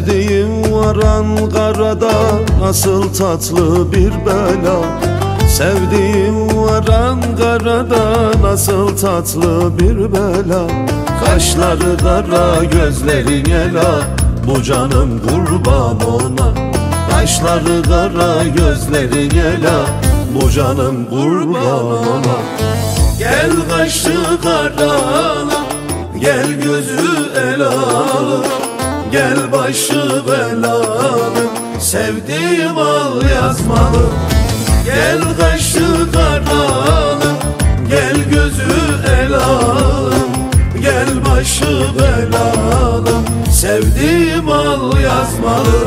Sevdiğim var Ankara'da, nasıl tatlı bir bela. Sevdiğim var Ankara'da, nasıl tatlı bir bela. Kaşları kara, gözlerin ela, bu canım kurban ona. Kaşları kara, gözlerin ela, bu canım kurban ona. Gel kaşı karalım, gel gözü elalım, gel başı belalım, sevdiğim al yazmalı. Gel kaşı karalım, gel gözü elalım, gel başı belalım, sevdiğim al yazmalı.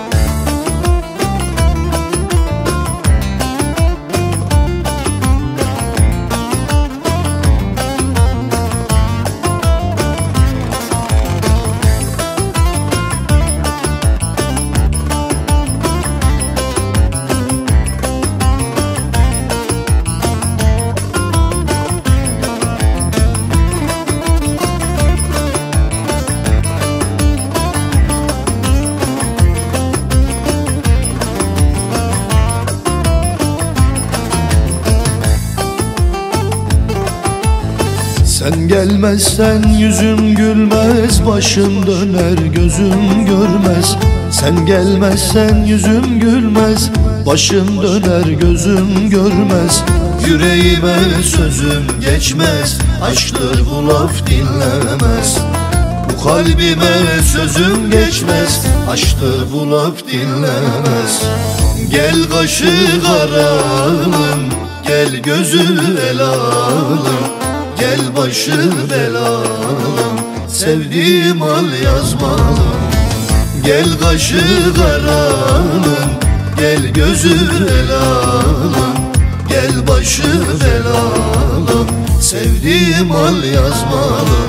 Sen gelmezsen yüzüm gülmez, başım döner gözüm görmez. Sen gelmezsen yüzüm gülmez, başım döner gözüm görmez. Yüreğime sözüm geçmez, aşktır bu laf dinlemez. Bu kalbime sözüm geçmez, aşktır bu laf dinlemez. Gel kaşı karalım, gel gözü elalım, gel başı belalım, sevdiğim al yazmalım. Gel kaşı karalım, gel gözü elalım, gel başı belalım, sevdiğim al yazmalım.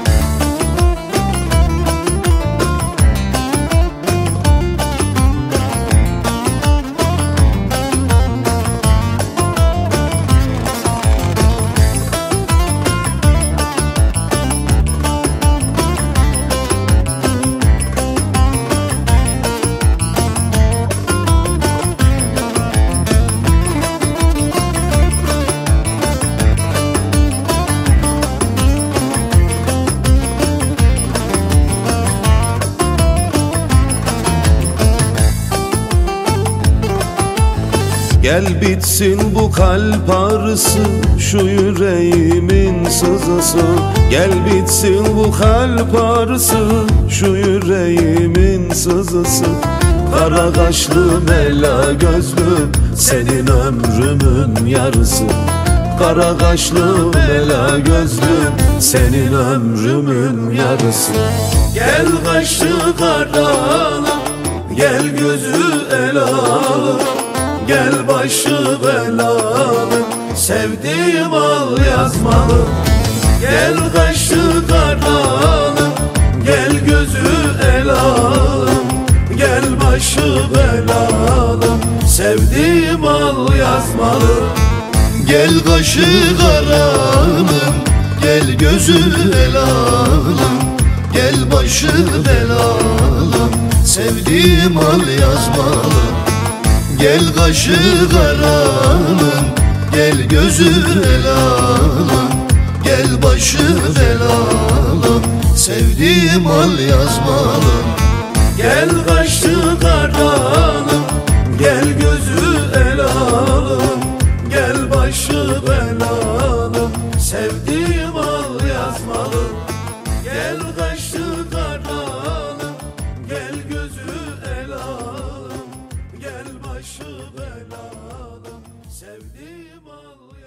Gel bitsin bu kalp ağrısı, şu yüreğimin sızısı. Gel bitsin bu kalp ağrısı, şu yüreğimin sızısı. Kara kaşlı mela gözlüm, senin ömrümün yarısı. Kara kaşlı mela gözlüm, senin ömrümün yarısı. Gel kaşı karalım, gel gözü elalım, gel başı belalım, sevdiğim al yazmalı. Gel kaşı karalım, gel gözü elalım, gel başı belalım, sevdiğim al yazmalı. Gel kaşı karalım, gel gözü elalım, gel başı belalım, sevdiğim al yazmalı. Gel kaşı karalım, gel gözü elalım, gel başı belalım, sevdiğim al yazmalım. Gel kaşı karalım, gel gözü elalım, gel başı belalım, sevdiğim al yazmalı. Gel kaşı karalım, gel gözü elalım, gel başı belalım, sevdiğim al yazmalı.